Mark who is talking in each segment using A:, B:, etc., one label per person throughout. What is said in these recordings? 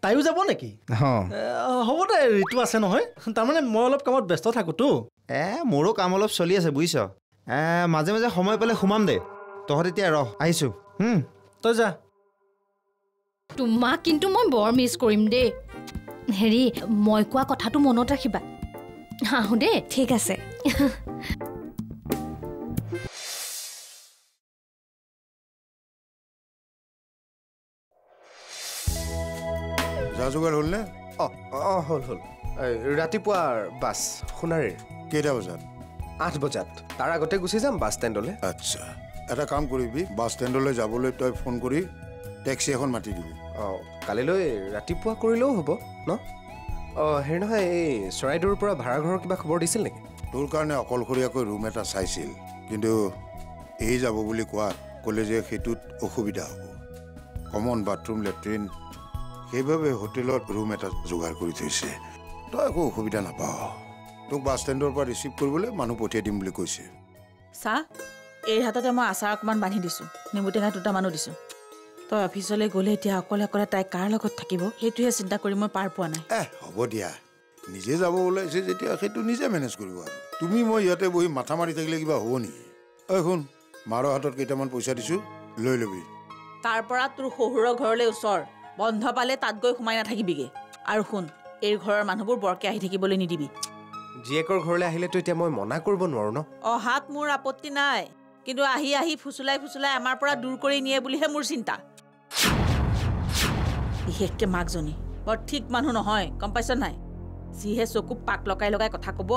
A: তাইও যাব নেকি হ'ব দে ঋতু আছে নহয় তাৰমানে মই অলপ কামত ব্যস্ত থাকোঁতো
B: মোৰো কাম অলপ চলি আছে বুজিছ মাজে মাজে সময় পালে সোমাম দে তহঁত এতিয়া ৰহ আহিছোঁ
A: তই যা
C: তোমাক কিন্তু মই বৰ মিছ কৰিম দেই হেৰি মই কোৱা কথাটো মনত ৰাখিবা আহোঁ দেই
D: ঠিক আছে
E: যা যোগাৰ হ'ল নে
F: হ'ল ৰাতিপুৱাৰ বাছ সোণাৰীৰ
E: কেইটা বজাত
F: 8 বজাত তাৰ আগতে গুচি যাম বাছ ষ্টেণ্ডলৈ
E: আচ্ছা এটা কাম কৰিবি বাছ ষ্টেণ্ডলৈ যাবলৈ তই ফোন কৰি টেক্সি এখন মাতি দিবি
F: কালিলৈ ৰাতিপুৱা কৰিলেও হ'ব ন হেৰি নহয় এই চৰাইদেউৰ পৰা ভাড়াঘৰৰ কিবা খবৰ দিছিল নেকি
E: তোৰ কাৰণে অকলশৰীয়াকৈ ৰুম এটা চাইছিল কিন্তু এই যাব বুলি কোৱাত ক'লে যে সেইটোত অসুবিধা হ'ব কমন বাথৰুম লেট্ৰিন সেইবাবে হোটেলত ৰুম এটা যোগাৰ কৰি থৈছে তই একো অসুবিধা নাপাৱ তোক বাছ ষ্টেণ্ডৰ পৰা ৰিচিভ কৰিবলৈ মানুহ পঠিয়াই দিম বুলি কৈছে
G: চাহ এই হাততে মই আচাৰ অকণমান বান্ধি দিছোঁ নেমু টেঙা 2টামানো দিছোঁ তই অফিচলৈ গ'লে এতিয়া অকলে অকলে তাই কাৰ লগত থাকিব সেইটোহে চিন্তা কৰি মই পাৰ পোৱা নাই
E: হ'ব দিয়া নিজে যাব ওলাইছে যেতিয়া সেইটো নিজে মেনেজ কৰিব আৰু তুমি মই ইয়াতে বহি মাথা মাৰি থাকিলে কিবা হ'ব নেকি শুন মাৰৰ হাতত কেইটামান পইচা দিছোঁ লৈ ল'বি
G: তাৰ পৰা তোৰ শহুৰৰ ঘৰলৈ ওচৰ বন্ধ পালে তাত গৈ সোমাই নাথাকিবিগে আৰু শুন এই ঘৰৰ মানুহবোৰ বৰকে আহি থাকিবলৈ নিদিবি
F: জীয়েকৰ ঘৰলৈ আহিলেতো এতিয়া মই মনা কৰিব নোৱাৰো ন
G: অহাত মোৰ আপত্তি নাই কিন্তু আহি আহি ফুচুলাই আমাৰ পৰা দূৰ কৰি নিয়ে বুলিহে মোৰ চিন্তা বিশেষকে মাকজনী বৰ ঠিক মানুহ নহয় গম পাইছ নাই যিহে চকু পাক লগাই কথা ক'ব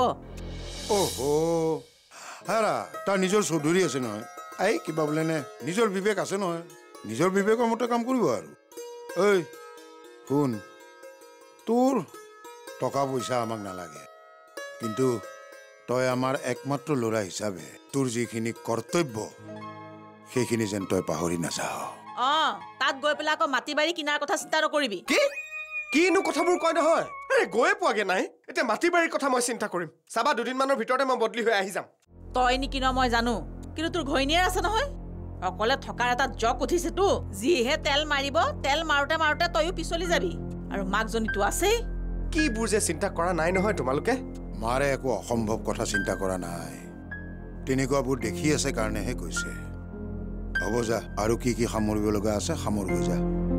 E: হেৰা তাৰ নিজৰ চৌধুৰী আছে নহয় এই কিবা বোলে নে নিজৰ বিবেক আছে নহয় নিজৰ বিবেকৰ মতে কাম কৰিব আৰু ঐ শুন তোৰ টকা পইচা আমাক নালাগে কিন্তু তই আমাৰ একমাত্ৰ ল'ৰা হিচাপে তোৰ যিখিনি কৰ্তব্য সেইখিনি যেন তই পাহৰি নাযাৱ
G: তাত গৈ পেলাই আকৌ মাটি বাৰী কিনাৰ কথা চিন্তা নকৰিবি
F: কিনো কথাবোৰ কয় নহয় গৈয়ে পোৱাগে নাই এতিয়া মাটি বাৰীৰ কথা মই চিন্তা কৰিম চাবা 2 দিনমানৰ ভিতৰতে মই বদলি হৈ আহি যাম
G: তই নেকি ন মই জানো কিন্তু তোৰ ঘৈণীয়েৰ আছে নহয় অকলে থকাৰ এটা জক উঠিছেতো যিহে তেল মাৰিব তেল মাৰোতে তয়ো পিছলি যাবি আৰু মাকজনীতো আছেই
F: কি বুজে চিন্তা কৰা নাই নহয় তোমালোকে
E: মাৰে একো অসম্ভৱ কথা চিন্তা কৰা নাই তেনেকুৱাবোৰ দেখি আছে কাৰণেহে কৈছে হ'ব যা আৰু কি কি সামৰিব লগা আছে সামৰিব যা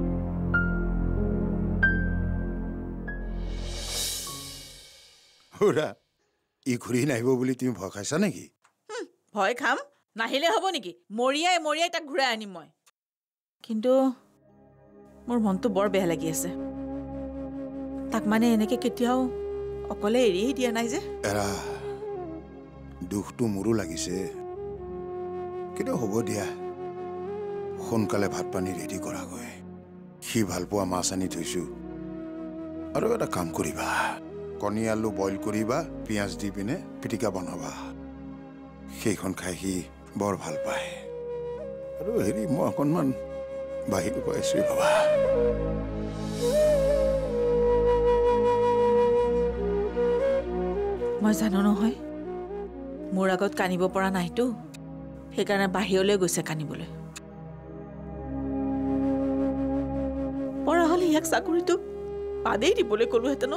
E: ই ঘূৰি নাহিব বুলি তুমি ভয় খাইছা নেকি
G: ভয় খাম নাহিলে হ'ব নেকি মৰিয়াই তাক ঘূৰাই আনিম মই কিন্তু মোৰ মনটো বৰ বেয়া লাগি আছে তাক মানে এনেকে কেতিয়াও অকলে এৰিয়ে দিয়া নাই যে
E: এৰা দুখটো মোৰো লাগিছে কিন্তু হ'ব দিয়া সোনকালে ভাত পানী ৰেডি কৰাগৈ সি ভাল পোৱা মাছ আনি থৈছোঁ আৰু এটা কাম কৰিবা কণী আলু বইল কৰিবা পিঁয়াজ দি পিনে পিটিকা বনাবা সেইখন খাই সি বৰ ভাল পায় আৰু হেৰি মই অকণমান বাহিৰ পাইছোঁ বাবা
G: মই জানো নহয় মোৰ আগত কানিব পৰা নাইতো সেইকাৰণে বাহিৰলৈ গৈছে কানিবলৈ পৰা হ'লে ইয়াক চাকৰিটো বাদেই দিবলৈ ক'লোহেঁতেন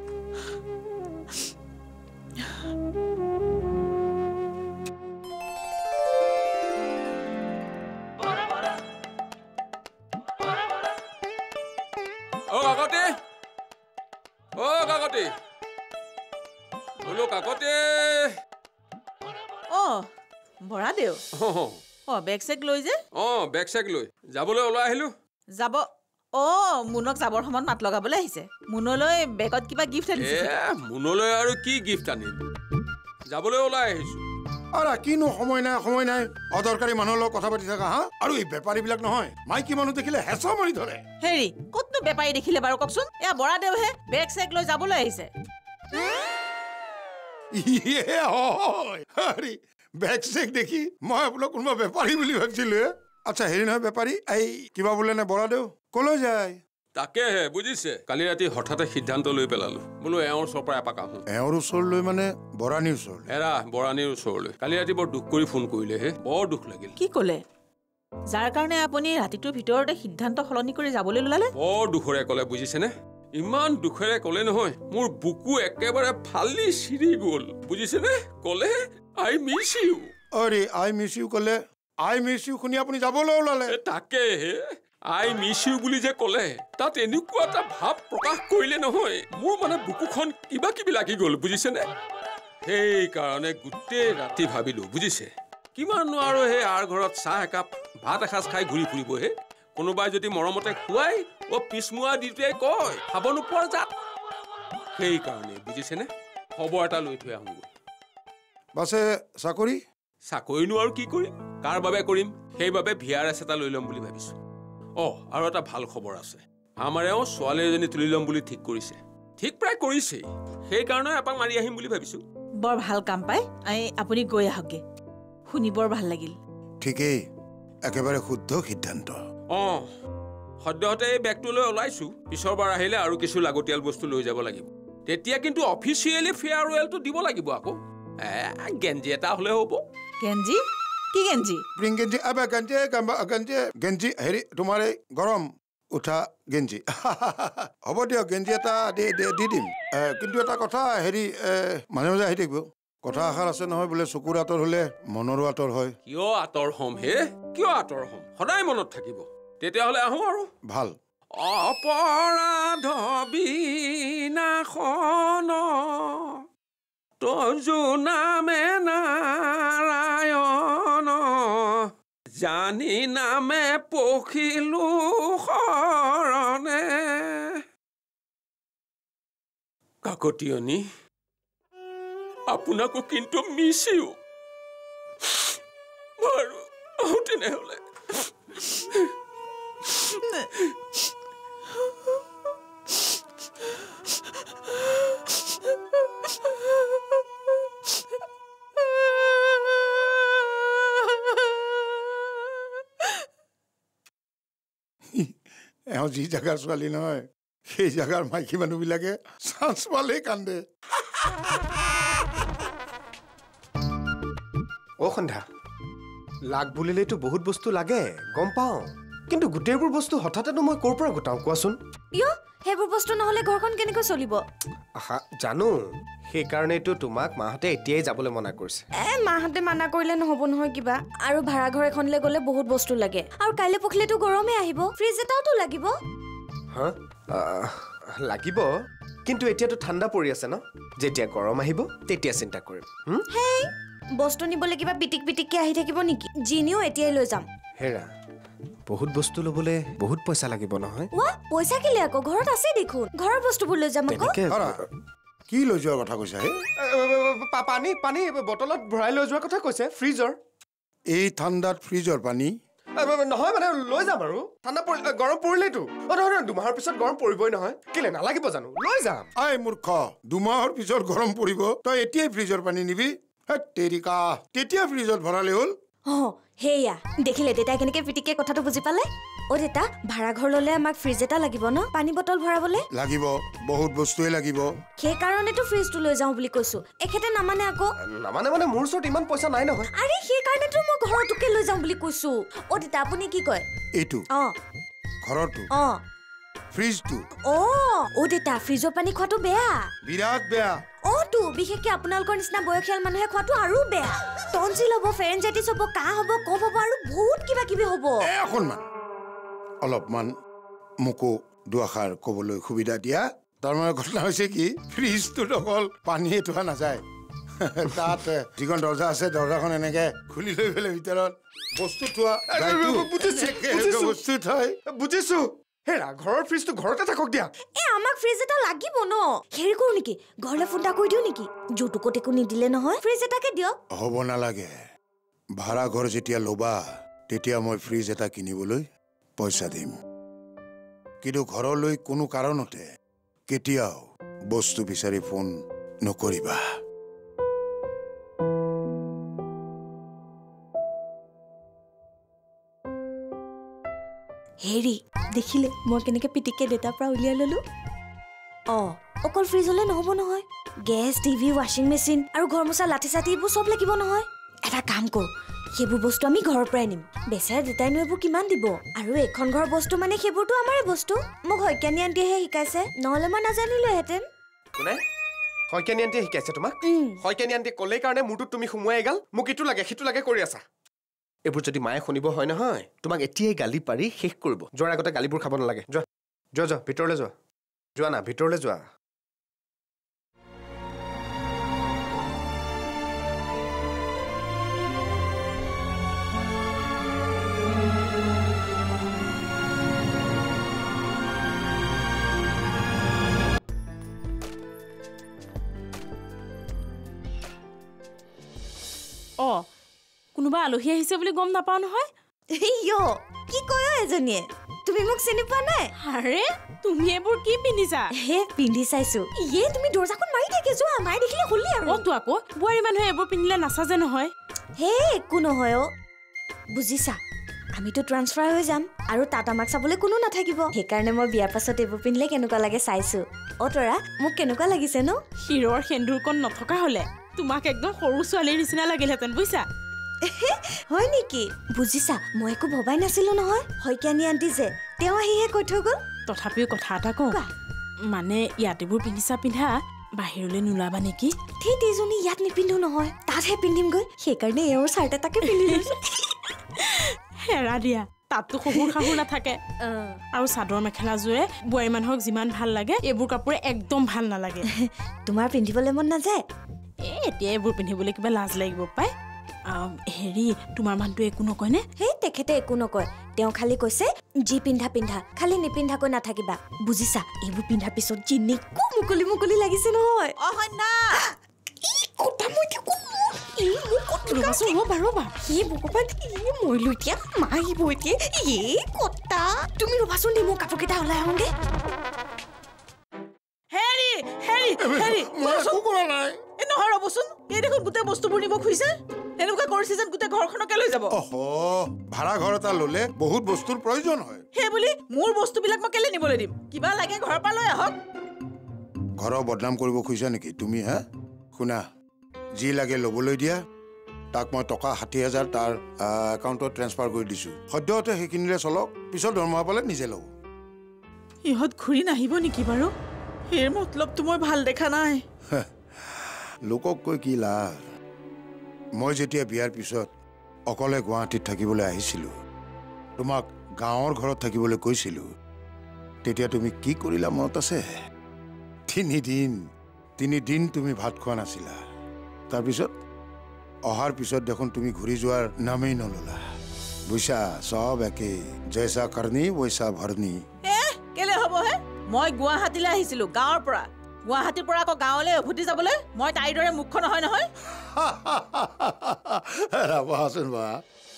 G: বৰা দেউ বেগ চেগ লৈ যে
H: বেগ চেগ লৈ যাবলৈ ওলাই আহিলো
G: যাব মুনক যাবৰ সময়ত মাত লগাবলৈ আহিছে মুনলৈ বেগত কিবা গিফ্ট আনিছে
H: মুনলৈ আৰু কি গিফ্ট আনিম যাবলৈ ওলাই আহিছো
E: কিনো সময় নাই অদৰকাৰী মানুহৰ লগত কথা পাতি থাকা আৰু এই বেপাৰীবিলাক নহয় মাইকী মানুহ দেখিলে হেঁচা মাৰি ধৰে
G: হেৰি ক'তনো বেপাৰী দেখিলে বাৰু কওকচোন এয়া বৰা দেউহে বেগ চেগ লৈ যাবলৈ আহিছে
E: বেগ চেগ দেখি মই আপোনাক কোনোবা বেপাৰী বুলি ভাবিছিলো আচ্ছা হেৰি নহয় বেপাৰী এই কিবা বোলে নে বৰা দেউ কলৈ যায়
H: তাকেহে বুজিছে কালি ৰাতি হঠাতে সিদ্ধান্ত লৈ পেলালো বোলো এওঁৰ ওচৰৰ পৰা এপাক আহোঁ
E: এওঁৰ ওচৰলৈ মানে বৰাণীৰ ওচৰলৈ
H: বৰাণীৰ ওচৰলৈ কালি ৰাতি বৰ দুখ কৰি ফোন কৰিলে হে বৰ দুখ লাগিল
G: কি ক'লে যাৰ কাৰণে আপুনি ৰাতিটোৰ ভিতৰতে সিদ্ধান্ত সলনি কৰি যাবলৈ ওলালে
H: বৰ দুখৰে ক'লে বুজিছেনে ইমান দুখৰে ক'লে নহয় মোৰ বুকু একেবাৰে ফালি চিৰি গ'ল বুজিছেনে ক'লে আই মিছ ইউ
E: আৰে আই মিছ ইউ ক'লে আই মিছ ইউ শুনি আপুনি যাবলৈ ওলালে
H: তাকে আই মিছ ইউ বুলি যে ক'লে তাত এনেকুৱা এটা ভাৱ প্ৰকাশ কৰিলে নহয় মোৰ মানে বুকুখন কিবা কিবি লাগি গ'ল বুজিছেনে সেইকাৰণে গোটেই ৰাতি ভাবিলোঁ বুজিছে কিমাননো আৰু সেই আৰ ঘৰত চাহ একাপ ভাত এসাঁজ খাই ঘূৰি ফুৰিবহে কোনোবাই যদি মৰমতে খুৱাই পিছমুৱা দিটোৱে কয় খাব নোপোৱা যাত সেইকাৰণে বুজিছেনে খবৰ এটা লৈ থৈ আহোঁগৈ
E: বাছে
H: চাকৰিনো আৰু কি কৰিম কাৰ বাবে কৰিম সেইবাবে VRS এটা লৈ ল'ম বুলি ভাবিছোঁ আৰু এটা ভাল খবৰ আছে আমাৰ এওঁ ছোৱালী এজনী তুলি ল'ম বুলি ঠিক কৰিছে ঠিক প্ৰায় কৰিছেই সেইকাৰণে এপাক মাৰি আহিম বুলি ভাবিছোঁ
G: বৰ ভাল কাম পাই আপুনি গৈ আহকগে শুনি বৰ ভাল লাগিল
E: ঠিকেই একেবাৰে শুদ্ধ সিদ্ধান্ত
H: সদ্যহতে এই বেগটো লৈ ওলাইছোঁ পিছৰবাৰ আহিলে আৰু কিছু লাগতিয়াল বস্তু লৈ যাব লাগিব তেতিয়া কিন্তু অফিচিয়েলি ফেয়াৰৱেলটো দিব লাগিব আকৌ গেঞ্জি এটা হ'লে হ'ব
G: গেঞ্জি কি গেঞ্জি
E: গেঞ্জি গেঞ্জি হেৰি তোমাৰ এই গৰম উঠা গেঞ্জি হ'ব দিয়ক গেঞ্জি এটা দি দিম কিন্তু এটা কথা হেৰি মাজে মাজে আহি থাকিব কথা এষাৰ আছে নহয় বোলে চকুৰ আঁতৰ হ'লে মনৰো আঁতৰ হয়
H: কিয় আঁতৰ হ'ম কিয় আঁতৰ হ'ম সদায় মনত থাকিব তেতিয়াহ'লে আহোঁ আৰু ভাল অপৰাধ বিনাশন তজু নামে নাৰায়ণ জানি নামে পখিলো শৰণে কাকতীয়নী আপোনাকো কিন্তু মিছিও বাৰু তেনেহ'লে
E: এওঁ যি জাগাৰ ছোৱালী নহয় সেই জাগাৰ মাইকী মানুহবিলাকে চান্স পালেই কান্দে
F: সন্ধ্যা লাগ বুলিলেতো বহুত বস্তু লাগে গম পাওঁ কিন্তু গোটেইবোৰ বস্তু হঠাতেনো মই ক'ৰ পৰা গোটাওঁ কোৱাচোন
D: সেইবোৰ বস্তু নহ'লে ঘৰখন কেনেকৈ চলিব
F: জানো সেইকাৰণেতো তোমাক মাহঁতে এতিয়াই যাবলৈ মনা কৰিছে
D: মাহঁতে মানা কৰিলে নহ'ব নহয় কিবা আৰু ভাড়া ঘৰ এখনলৈ গ'লে বহুত বস্তু লাগে আৰু কাইলৈ পখিলেতো গৰমে আহিব ফ্ৰিজ এটাওতো লাগিব
F: লাগিব কিন্তু এতিয়াতো ঠাণ্ডা পৰি আছে ন যেতিয়া গৰম আহিব তেতিয়া চিন্তা কৰিম
D: হেই বস্তু নিবলৈ কিবা পিটিককে আহি থাকিব নেকি জিনিও এতিয়াই লৈ যাম
F: হেৰা বহুত বস্তু ল'বলৈ বহুত পইচা লাগিব নহয়
D: পইচা কিলে আকৌ ঘৰত আছে দেখোন ঘৰৰ বস্তুবোৰ লৈ যাম আকৌ
E: কি লৈ যোৱাৰ কথা কৈছা
F: পানী বটলত ভৰাই লৈ যোৱাৰ কথা কৈছে ফ্ৰিজৰ
E: এই ঠাণ্ডাত ফ্ৰিজৰ পানী
F: নহয় মানে লৈ যাম আৰু ঠাণ্ডা গৰম পৰিলেতো দুমাহৰ পিছত গৰম পৰিবই নহয় কেলে নালাগিব জানো লৈ যাম
E: মূৰ্খ দুমাহৰ পিছত গৰম পৰিব তই এতিয়াই ফ্ৰিজৰ পানী নিবি তেতিয়া ফ্ৰিজত ভৰালে হ'ল
D: হেয়া দেখিলে দেউতাই কেনেকে পিটিকে কথাটো বুজি পালে দেউতা ভাড়া ঘৰ ল'লে আমাক ফ্ৰিজ এটা লাগিব ন পানী বটল ভৰাবলে
E: লাগিব বহুত বস্তুৱে লাগিব
D: সেইকাৰণেতো ফ্ৰিজটো লৈ যাওঁ বুলি কৈছো এখেতে নামানে আকৌ
F: নামানে মানে মোৰ ওচৰত ইমান পইচা নাই নহয়
D: আৰে সেইকাৰণেতো মই ঘৰটোকে লৈ যাওঁ বুলি কৈছো দেউতা আপুনি কি কয়
E: এইটো ঘৰটো ফ্ৰিজটো
D: দেউতা ফ্ৰিজৰ পানী খোৱাটো বেয়া বিৰাট বেয়া বিশেষকে আপোনালোকৰ নিচিনা বয়সীয়াল মানুহে খোৱাটো আৰু বেয়া টনচিল হ'ব ফেৰেঞ্জাইটিছ হ'ব কাহ হ'ব কফ হ'ব আৰু বহুত কিবা কিবি হ'ব
E: অলপমান মোকো দুআষাৰ ক'বলৈ সুবিধা দিয়া তাৰমানে ঘটনা হৈছে কি ফ্ৰিজটোত অকল পানীয়ে থোৱা নাযায় তাত যিখন দৰ্জা আছে দৰ্জাখন এনেকে খুলি লৈ গ'লে ভিতৰত বস্তু থোৱা বস্তু থয়
F: বুজিছো হেৰা ঘৰৰ ফ্ৰিজটো ঘৰতে থাকক দিয়া
D: আমাক ফ্ৰিজ এটা লাগিব ন হেৰি কৰো নেকি ঘৰলৈ ফোন এটা কৰি দিওঁ নেকি যৌতুকত একো নিদিলে নহয় ফ্ৰিজ এটাকে দিয়ক
E: হ'ব নালাগে ভাড়া ঘৰ যেতিয়া ল'বা তেতিয়া মই ফ্ৰিজ এটা কিনিবলৈ পইচা দিম কিন্তু ঘৰলৈ কোনো কাৰণতে কেতিয়াও বস্তু বিচাৰি ফোন নকৰিবা
D: হেৰি দেখিলে মই কেনেকে পিটিকে দেউতাৰ পৰা উলিয়াই ললো অকল ফ্ৰিজলে নহ'ব নহয় গেছ টিভি ৱাশ্বিং মেচিন আৰু ঘৰ মোচা লাঠি চাঠি এইবোৰ চব লাগিব নহয় এটা কাম কৰো সেইবোৰ বস্তু আমি ঘৰৰ পৰাই নিম বেচাৰা দেউতাইনো এইবোৰ কিমান দিব আৰু এখন ঘৰৰ বস্তু মানে সেইবোৰতো আমাৰে বস্তু মোক শইকীয়ানী আন্টিয়েহে শিকাইছে নহ'লে মই নাজানিলোহেঁতেন
F: কোনে শইকীয়ানী আন্টিয়ে শিকাইছে তোমাক শইকীয়ানী আন্টিয়ে ক'লেই কাৰণে মোৰটোত তুমি সোমোৱাই এগাল মোক ইটো লাগে সিটো লাগে কৰি আছা এইবোৰ যদি মায়ে শুনিব হয় নহয় তোমাক এতিয়াই গালি পাৰি শেষ কৰিব যোৱাৰ আগতে গালিবোৰ খাব নালাগে যোৱা যোৱা যোৱা ভিতৰলৈ যোৱা যোৱা না ভিতৰলৈ যোৱা
I: কোনোবা আলহী আহিছে বুলি গম নাপাও নহয়
D: কি কয় এজনীয়ে তুমি মোক চিনি পোৱা নাই
I: আৰে তুমি এইবোৰ কি পিন্ধিছা
D: হে পিন্ধি চাইছো তুমি দৰ্জাখন মাৰি থাকে যোৱা মাৰি দেখিলে হলি আৰু
I: তো আকৌ বোৱাৰী মানুহে এইবোৰ পিন্ধিলে নাচাজে নহয়
D: হে একো নহয় বুজিছা আমিতো ট্ৰান্সফাৰ হৈ যাম আৰু তাত আমাক চাবলৈ কোনো নাথাকিব সেইকাৰণে মই বিয়াৰ পাছত এইবোৰ পিন্ধিলে কেনেকুৱা লাগে চাইছো তৰা মোক কেনেকুৱা লাগিছে ন
I: হিৰৰ সেন্দুৰকণ নথকা হলে তোমাক একদম সৰু ছোৱালীৰ নিচিনা লাগিলহেঁতেন বুজিছা
D: হয় নেকি বুজিছা মই একো ভবাই নাছিলো নহয় শইকীয়ানী আন্টি যে তেওঁ আহিহে কৈ থৈ গ'ল
I: তথাপিও কথা এটা কওঁ মানে ইয়াত এইবোৰ পিন্ধা বাহিৰলৈ নোলাবা নেকি
D: এইজনী ইয়াত নিপিন্ধো নহয় তাতহে পিন্ধিমগৈ সেইকাৰণে এওঁৰ চাৰ্ট এটাকে পিন্ধি লৈছো
I: হেৰা দিয়া তাততো শহুৰ শাহুৰ নাথাকে আৰু চাদৰ মেখেলাযোৰে বোৱাৰী মানুহক যিমান ভাল লাগে এইবোৰ কাপোৰে একদম ভাল নালাগে
D: তোমাৰ পিন্ধিবলৈ মন নাযায়
I: এতিয়া এইবোৰ পিন্ধিবলৈ কিবা লাজ লাগিব পাই হেৰি তোমাৰ মানুহটো একো নকয়নে
D: তেখেতে একো নকয় তেওঁ খালি কৈছে যি পিন্ধা খালি নিপিন্ধাকৈ নাথাকিবা বুজিছা এইবোৰ পিন্ধাৰ পিছত জিন্নি মুকলি মুকলি লাগিছে নহয় তুমি ৰবাচোন দে মোৰ কাপোৰ কেইটা ওলাই আহোঁগে
G: নহয় ৰবচোন এই দেখোন গোটেই বস্তুবোৰ নিব খুজিছে এনেকুৱা কৰিছে যেন গোটেই ঘৰখনকে লৈ যাব
E: ভাড়া ঘৰ এটা ললে বহুত বস্তুৰ প্ৰয়োজন হয়
G: সেই বুলি মোৰ বস্তুবিলাক মই কেলে নিবলৈ দিম কিবা লাগে ঘৰৰ পৰা লৈ আহক
E: ঘৰৰ বদনাম কৰিব খুজিছা নেকি তুমি শুনা যি লাগে ল'বলৈ দিয়া তাক মই টকা 60,000 তাৰ একাউণ্টত ট্ৰেন্সফাৰ কৰি দিছো সদ্যহতে সেইখিনিৰে চলক পিছত দৰমহা পালে নিজে ল'ব
G: ইহঁত ঘূৰি নাহিব নেকি বাৰু সেই মতলবটো মই ভাল দেখা নাই
E: লোকক কৈ কি লাভ মই যেতিয়া বিয়াৰ পিছত অকলে গুৱাহাটীত থাকিবলৈ আহিছিলো তোমাক গাঁৱৰ ঘৰত থাকিবলৈ কৈছিলো তেতিয়া তুমি কি কৰিলা মনত আছে 3 দিন তুমি ভাত খোৱা নাছিলা তাৰপিছত অহাৰ পিছত দেখোন তুমি ঘূৰি যোৱাৰ নামেই নললা বুইছা সব একে জৈসা কৰনি বৈসা ভৰনি
G: কেলে হ'ব মই গুৱাহাটীলৈ আহিছিলো গাঁৱৰ পৰা গুৱাহাটীৰ পৰা আকৌ গাঁৱলৈ উভতি যাবলৈ মই তাইৰ দৰে মুখ্য নহয়
E: ৰাবাচোন বা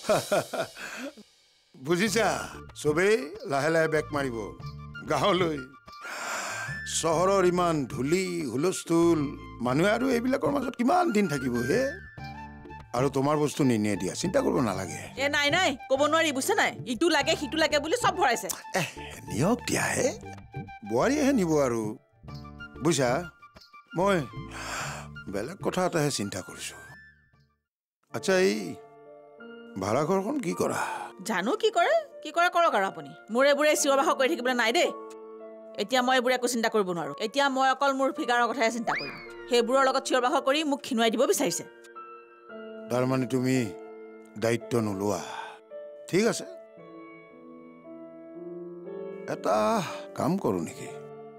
E: বুজিছা চবেই লাহে লাহে বেক মাৰিব গাঁৱলৈ চহৰৰ ইমান ধূলি হুলস্থুল মানুহে আৰু এইবিলাকৰ মাজত কিমান দিন থাকিব আৰু তোমাৰ বস্তু নিনিয়ে দিয়া চিন্তা কৰিব নালাগে
G: নাই ক'ব নোৱাৰি বুজিছে নাই ইটো লাগে সিটো লাগে বুলি চব ভৰাইছে
E: নিয়ক দিয়া বোৱাৰীয়েহে নিব আৰু বুজিছা মই বেলেগ কথা এটাহে চিন্তা কৰিছো আচ্ছা এই ভাড়াঘৰখন কি কৰা
G: জানো কি কৰে কৰক আৰু আপুনি মোৰ এইবোৰে চিঞৰ বাখৰ কৰি থাকিবলৈ নাই দেই এতিয়া মই এইবোৰ একো চিন্তা কৰিব নোৱাৰো এতিয়া মই অকল মোৰ ফিগাৰৰ কথাহে চিন্তা কৰিম সেইবোৰৰ লগত চিঞৰ বাখৰ কৰি মোক খিনুৱাই দিব বিচাৰিছে
E: তাৰমানে তুমি দায়িত্ব নোলোৱা ঠিক আছে এটা কাম কৰো নেকি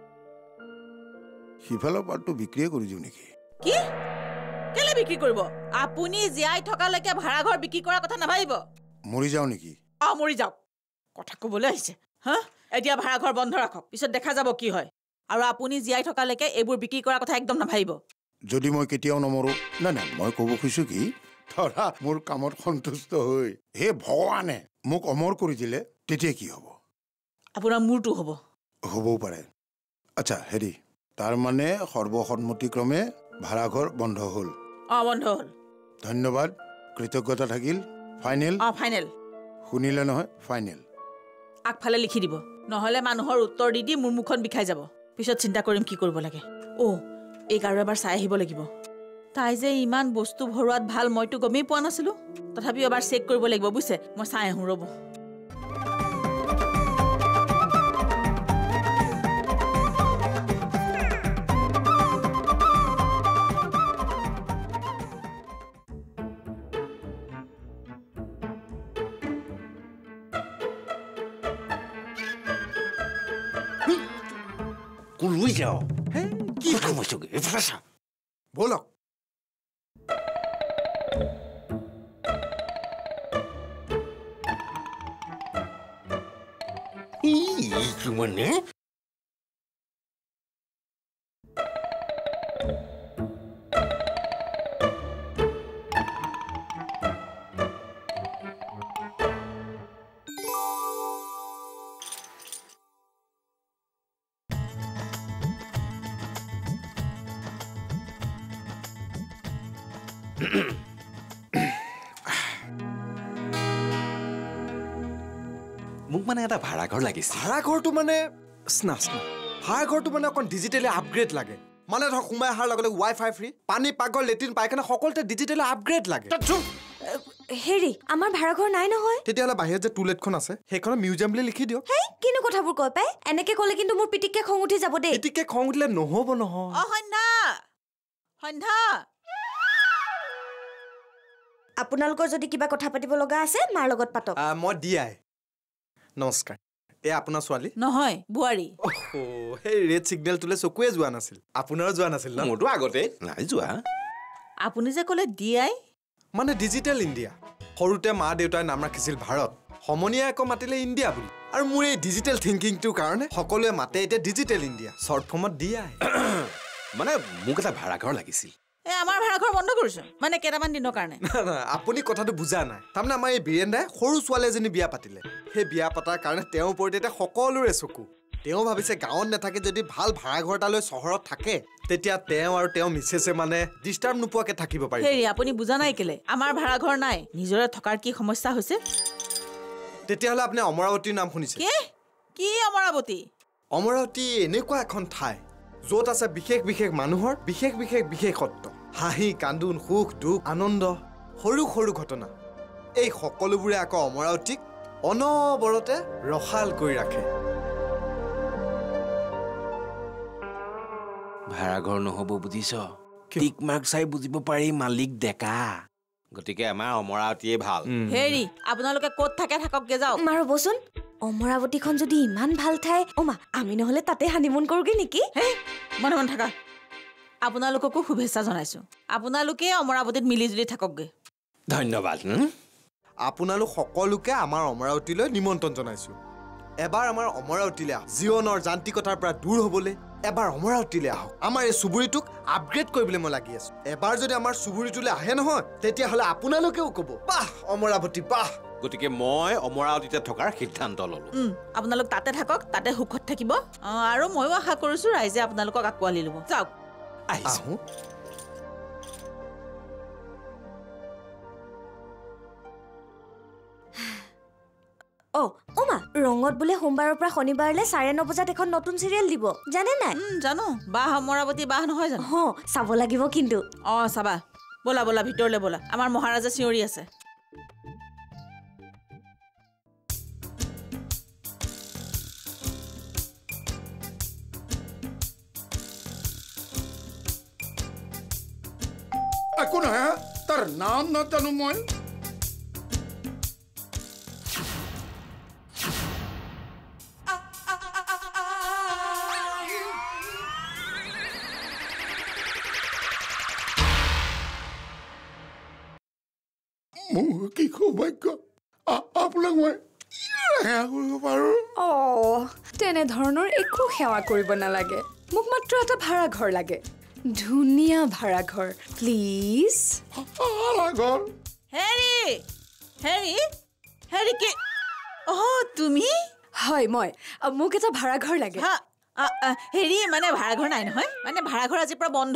E: সিফালৰ পাৰ্টটো বিক্ৰীয়ে কৰি দিওঁ নেকি
G: কি কেলে বিক্ৰী কৰিব আপুনি জীয়াই থকালৈকে ভাড়াঘৰ বিক্ৰী কৰাৰ কথা নাভাবিব
E: মৰি যাওঁ নেকি
G: মৰি যাওক কথা ক'বলৈ আহিছে এতিয়া ভাড়াঘৰ বন্ধ ৰাখক পিছত দেখা যাব কি হয় আৰু আপুনি জীয়াই থকালৈকে এইবোৰ বিক্ৰী কৰাৰ কথা একদম নাভাবিব
E: যদি মই কেতিয়াও নমৰো নাই মই ক'ব খুজিছো কি ধৰা মোৰ কামত সন্তুষ্ট হৈ হে ভগৱানে মোক অমৰ কৰি দিলে তেতিয়া কি হ'ব
G: আপোনাৰ মূৰটো হ'বও
E: পাৰে আচ্ছা হেৰি তাৰমানে সৰ্বসন্মতিক্ৰমে ভাড়াঘৰ বন্ধ হ'ল
G: বন্ধ হ'ল
E: ধন্যবাদ কৃতজ্ঞতা থাকিল ফাইনেল শুনিলে নহয় ফাইনেল
G: আগফালে লিখি দিব নহ'লে মানুহৰ উত্তৰ দি মোৰ মুখখন বিষাই যাব পিছত চিন্তা কৰিম কি কৰিব লাগে এই গাৰু এবাৰ চাই আহিব লাগিব তাই যে ইমান বস্তু ভৰোৱাত ভাল মইতো গমেই পোৱা নাছিলো তথাপিও এবাৰ চেক কৰিব লাগিব বুজিছে মই চাই আহোঁ ৰ'ব
J: Lui যাও কি সমস্যা এফাসা
F: বলক
J: কি মানে মোক মানে এটা ভাড়াঘৰ লাগিছিল
F: ভাড়াঘৰটো মানে ভাড়াঘৰটো মানে অকণ ডিজিটেলি আপগ্ৰেড লাগে মানে ধৰক সোমাই অহাৰ লগে লগে ৱাইফাই ফ্ৰী পানী পাকঘৰ লেট্ৰিন পায়খানা সকলোতে ডিজিটেলি আপগ্ৰেড লাগে
D: হেৰি আমাৰ ভাড়াঘৰ নাই নহয়
F: তেতিয়াহ'লে বাহিৰত যে টুলেটখন আছে সেইখন মিউজিয়াম বুলি লিখি দিয়ক
D: হেই কিনো কথাবোৰ কৈ পাই এনেকে ক'লে কিন্তু মোৰ পিটিককে খং উঠি যাব দেই
F: পিটিককে খং উঠিলে নহ'ব নহয়
G: সন্ধ্যা
D: আপোনালোকৰ যদি কিবা কথা পাতিব লগা আছে মাৰ লগত পাতক
F: মই দিয়াই নমস্কাৰ এ আপোনাৰ ছোৱালী
G: নহয় বোৱাৰী
F: সেই ৰেড ছিগনেলটোলে চকুৱে যোৱা নাছিল আপোনাৰো যোৱা নাছিল ন
J: মোৰতো আগতে নাই যোৱা
G: আপুনি যে ক'লে দিয়াই
F: মানে ডিজিটেল ইণ্ডিয়া সৰুতে মা দেউতাই নাম ৰাখিছিল ভাৰত সমনীয়া আকৌ মাতিলে ইণ্ডিয়া বুলি আৰু মোৰ এই ডিজিটেল থিংকিংটোৰ কাৰণে সকলোৱে মাতে এতিয়া ডিজিটেল ইণ্ডিয়া শ্বৰ্ট ফৰ্মত দিয়াই
J: মানে মোক এটা ভাড়াঘৰ লাগিছিল
G: এ আমাৰ ভাড়াঘৰ বন্ধ কৰিছো মানে কেইটামান দিনৰ কাৰণে
F: আপুনি কথাটো বুজা নাই তাৰমানে আমাৰ এই বীৰেন্দাই সৰু ছোৱালী এজনী বিয়া পাতিলে সেই বিয়া পতাৰ কাৰণে তেওঁৰ ওপৰত এতিয়া সকলোৰে চকু তেওঁ ভাবিছে গাঁৱত নাথাকে যদি ভাল ভাড়াঘৰ এটা লৈ চহৰত থাকে তেতিয়া তেওঁ আৰু তেওঁ মিছেছে মানে ডিষ্টাৰ্ব নোপোৱাকে থাকিব পাৰিব
G: হেৰি আপুনি বুজা নাই কেলে আমাৰ ভাড়াঘৰ নাই নিজৰে থকাৰ কি সমস্যা হৈছে
F: তেতিয়াহ'লে আপুনি অমৰাৱতীৰ নাম শুনিছে
G: কি অমৰাৱতী
F: অমৰাৱতী এনেকুৱা এখন ঠাই য'ত আছে বিশেষ বিশেষ মানুহৰ বিশেষ বিশেষ বিশেষত্ব হাঁহি কান্দোন সুখ দুখ আনন্দ সৰু সৰু ঘটনা এই সকলোবোৰে আকৌ অমৰাৱতীক অনবৰতে ৰসাল কৰি ৰাখে
J: ভাড়াঘৰ নহ'ব বুজিছ টিক মাৰ্ক চাই বুজিব পাৰি মালিক ডেকা গতিকে আমাৰ অমৰাৱতীয়ে ভাল
G: হেৰি আপোনালোকে ক'ত থাকে থাককগে যাওক
D: মা ৰ'বচোন অমৰাৱতীখন যদি ইমান ভাল ঠাই মা আমি নহ'লে তাতে হানিমুন কৰোগে নেকি
G: মনে মনে থাকা আপোনালোককো শুভেচ্ছা জনাইছো আপোনালোকে অমৰাৱতীত মিলিজুলি থাককগে
J: ধন্যবাদ
F: আপোনালোক সকলোকে আমাৰ অমৰাৱতীলৈ নিমন্ত্ৰণ জনাইছো এবাৰ আমাৰ অমৰাৱতীলৈ আহক জীৱনৰ যান্ত্ৰিকতাৰ পৰা দূৰ হ'বলৈ এবাৰ অমৰাৱতীলৈ আহক আমাৰ এই চুবুৰীটোক আপগ্ৰেড কৰিবলৈ মই লাগি আছো এবাৰ যদি আমাৰ চুবুৰীটোলৈ আহে নহয় তেতিয়াহ'লে আপোনালোকেও ক'ব বাহ অমৰাৱতী বাহ
J: গতিকে মই অমৰাৱতীতে থকাৰ সিদ্ধান্ত ল'লো
G: আপোনালোক তাতে থাকক তাতে সুখত থাকিব আৰু ময়ো আশা কৰিছো ৰাইজে আপোনালোকক আঁকোৱালি ল'ব যাওক
F: আহোঁ
D: মা ৰঙত বোলে সোমবাৰৰ পৰা শনিবাৰলৈ 9:30 বজাত এখন নতুন চিৰিয়েল দিব জানে নাই
G: জানো বাহ অমৰাৱতী বাহ নহয় জানো
D: চাব লাগিব কিন্তু
G: চাবা ব'লা ব'লা ভিতৰলৈ ব'লা আমাৰ মহাৰাজা চিঞৰি আছে
E: একো নহয় তাৰ নাম নাজানো মই কি সৌভাগ্য আপোনাক মই সেৱা কৰিব পাৰোঁ
K: তেনেধৰণৰ একো সেৱা কৰিব নালাগে মোক মাত্ৰ এটা ভাড়াঘৰ লাগে ধুনীয়া ভাড়াঘৰ প্লিজ
E: ভাড়াঘৰ
G: হেৰি হেৰি হেৰি কি তুমি
K: হয় মই মোক এটা ভাড়াঘৰ লাগে
G: হেৰি মানে ভাড়াঘৰ নাই নহয় মানে ভাড়াঘৰ আজিৰ পৰা বন্ধ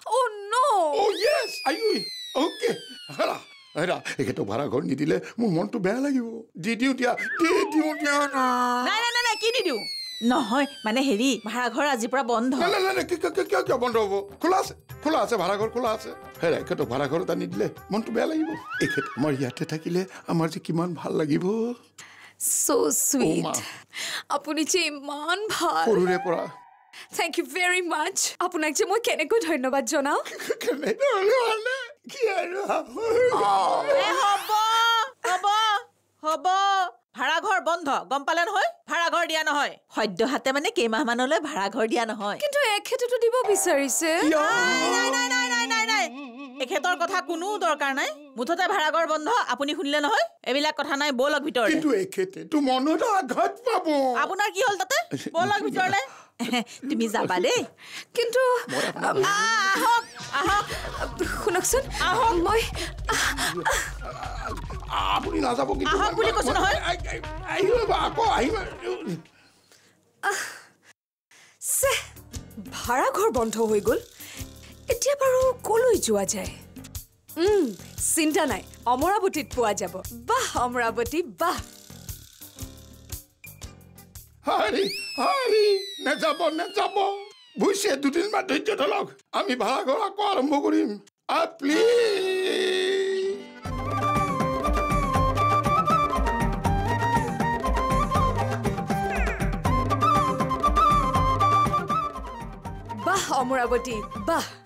E: এখেতক ভাড়াঘৰ নিদিলে মোৰ মনটো বেয়া লাগিব দি দিওঁ দিয়া
G: নাই কি দি দিওঁ নহয় মানে হেৰি ভাড়াঘৰ আজিৰ পৰা বন্ধ
E: নাই কিয় বন্ধ হ'ব খোলা আছে ভাড়াঘৰ খোলা আছে হেৰা এখেতক ভাড়াঘৰত আনি দিলে মনটো বেয়া লাগিব এখেত আমাৰ ইয়াতে থাকিলে আমাৰ যে কিমান ভাল লাগিব
K: So sweet. আপুনি যে ইমান ভাল
E: সৰুৰে পৰা
K: Thank you very much. আপোনাক যে মই কেনেকৈ ধন্যবাদ জনাও
G: হ'ব ভাড়াঘৰ বন্ধ গম পালে নহয় ভাড়াঘৰ দিয়া নহয় সদ্য হাতে মানে কেইমাহ মানলৈ ভাড়াঘৰ দিয়া নহয়
K: কিন্তু এখেতেতো দিব বিচাৰিছে
G: নাই এখেতৰ কথা কোনো দৰকাৰ নাই মুঠতে ভাড়াঘৰ বন্ধ আপুনি শুনিলে নহয় এইবিলাক কথা নাই বলক ভিতৰলৈ
E: কিন্তু এখেতে তো মনত আঘাত পাব
G: আপোনাৰ কি হ'ল তাতে বলক ভিতৰলৈ তুমি যাবা দেই
K: কিন্তু
G: আহক
K: শুনকচোন আহক মই
E: আপুনি নাযাব কিন্তু
G: আহক বুলি কৈছো নহয়
E: আকৌ আহিব
K: ভাড়াঘৰ বন্ধ হৈ গ'ল এতিয়া বাৰু কলৈ যোৱা যায় চিন্তা নাই অমৰাৱতীত পোৱা যাব বাহ অমৰাৱতী বাহ
E: হাৰি নেযাব বুজিছে দুদিনমান ধৈৰ্য ধৰক আমি ভাড়াঘৰ আকৌ আৰম্ভ কৰিম প্লিজ
K: বাহ অমৰাৱতী বাহ